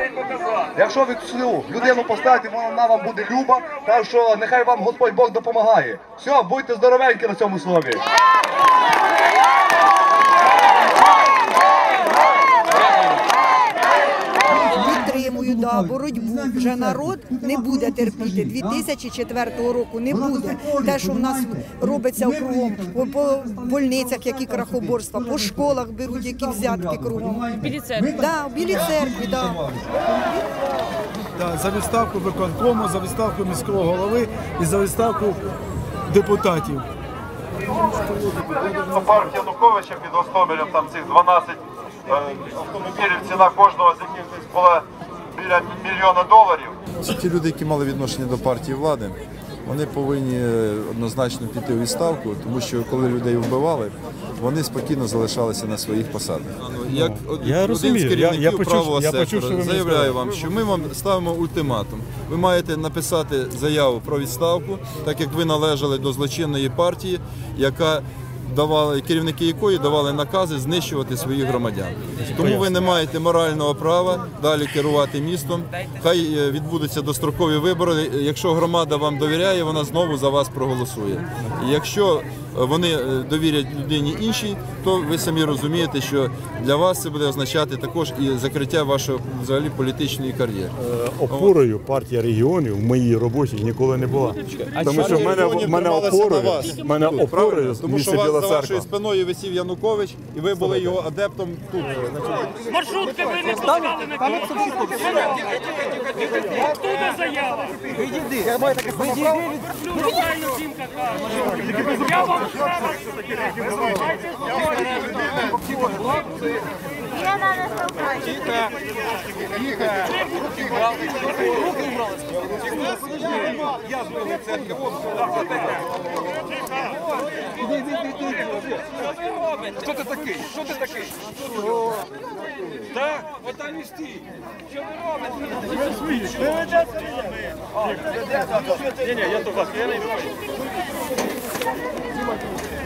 Якщо ви цю людину поставите, вона вам буде люба, так що нехай вам Господь Бог допомагає. Все, будьте здоровенькі на цьому слові. Підтримую, боротьбу. Вже народ не буде терпіти. 2004 року не буде. Те, що в нас робиться кругом, по больницях, які крахоборства, по школах беруть, які взятки кругом. В Білій церкві? Так, в Білій церкві, так. За відставку виконкому, за відставку міського голови і за відставку депутатів. Парк Януковича під Гостомелем, там цих 12 автомобілів, ціна кожного з яких була біля $1 мільйона. Ті люди, які мали відношення до партії влади, вони повинні однозначно піти у відставку, тому що коли людей вбивали, вони спокійно залишалися на своїх посадах. Як один з керівників правого сектору заявляю вам, що ми вам ставимо ультиматум. Ви маєте написати заяву про відставку, так як ви належали до злочинної партії, керівники якої давали накази знищувати своїх громадян. Тому ви не маєте морального права далі керувати містом. Хай відбудуться дострокові вибори. Якщо громада вам довіряє, вона знову за вас проголосує. І якщо вони довірять людині іншій, то ви самі розумієте, що для вас це буде означати також і закриття вашої взагалі політичної кар'єри. Опорою партія регіонів в моїй роботі ніколи не була. Тому що в мене опорою тому що за вашою спиною висів Янукович, і ви були його адептом тут. Маршрутки ви не пускали на Київ. Оттуда заява. Відійди. Правильно жінка каже. Я вам Що ти такий? Що ти такий? Так, отам і стій. Що ви робите? Ні, я то вас, я не